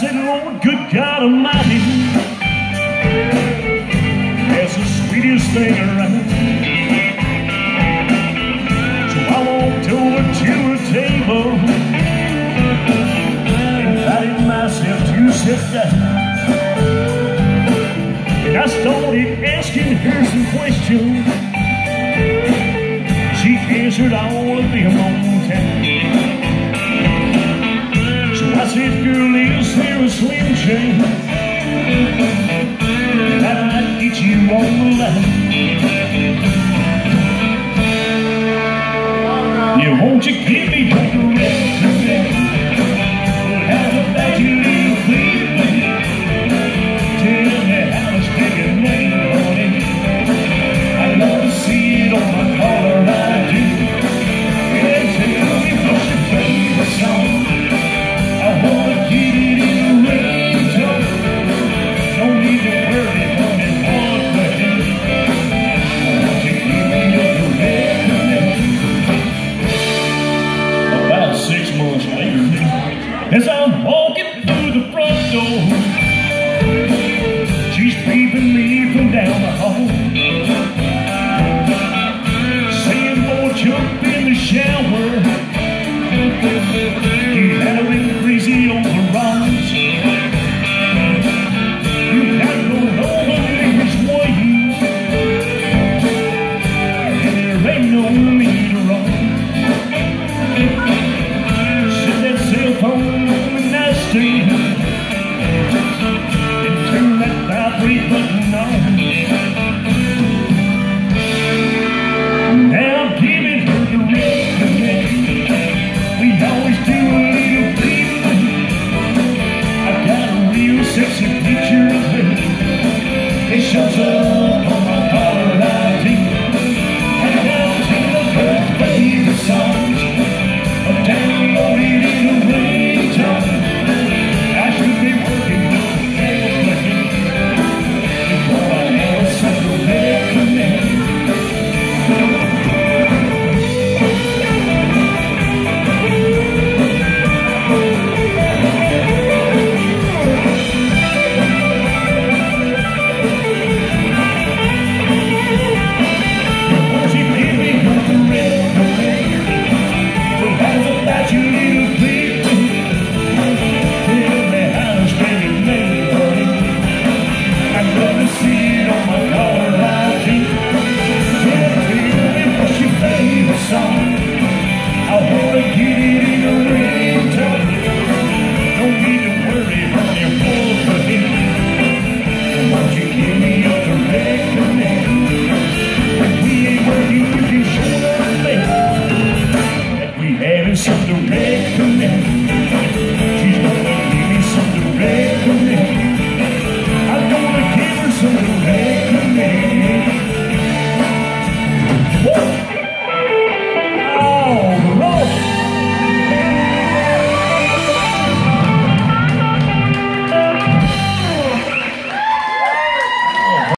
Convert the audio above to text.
said, Lord, good God Almighty, that's the sweetest thing around. So I walked over to her table, invited myself to sit down, and I started asking her some questions. She answered all of them on time. So I said, girl, is there a Slim Jim that might get you on the line? Yeah, won't you give me your resume? Well, how about you little baby? Tell me how to spell your name on it. I'd love to see it on my caller ID. Yeah, tell me what's your favorite song. I wanna get it in the radio. Don't need to worry about it one thing. Won't you give me your resume? About 6 months later, it's on.